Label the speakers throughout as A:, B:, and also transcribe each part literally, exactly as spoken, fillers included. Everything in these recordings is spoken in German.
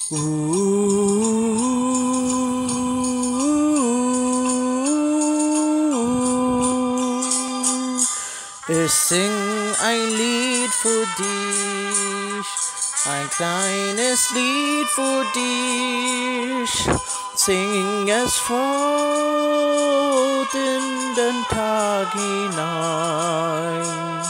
A: Ich sing ein Lied für dich, ein kleines Lied für dich. Sing es fort in den Tag hinein.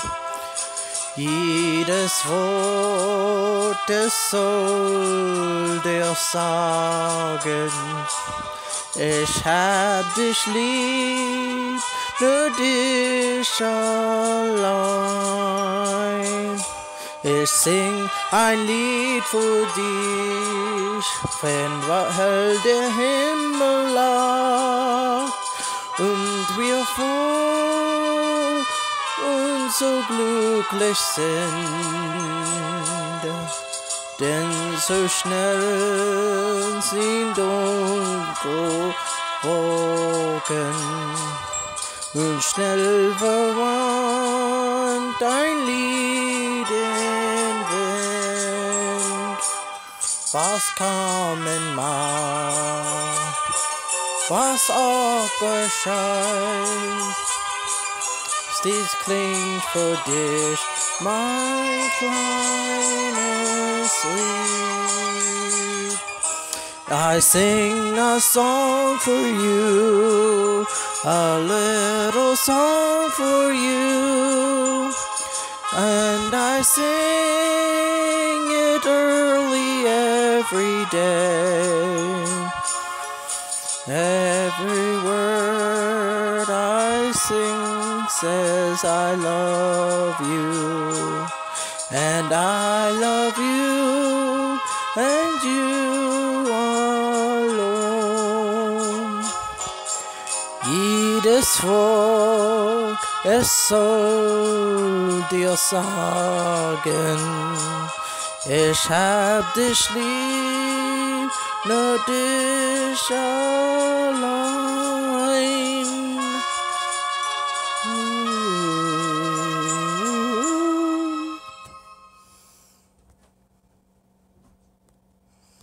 A: Jedes Wort, es soll dir sagen, ich hab dich lieb, nur dich allein. Ich sing ein Lied für dich, wenn hell der Himmel lag und wir froh und so glücklich sind, denn so schnell sind unsere Wolken und schnell verwandt ein Lied in Wind. Was kommen mag, was auch geschieht, dies klingt für dich, mein kleines Lied. I sing a song for you, a little song for you, and I sing it early every day. Every word I sing says I love you, and I love you, and you alone. Jedes Wort, es soll dir sagen, ich hab dich lieb, nur dich allein.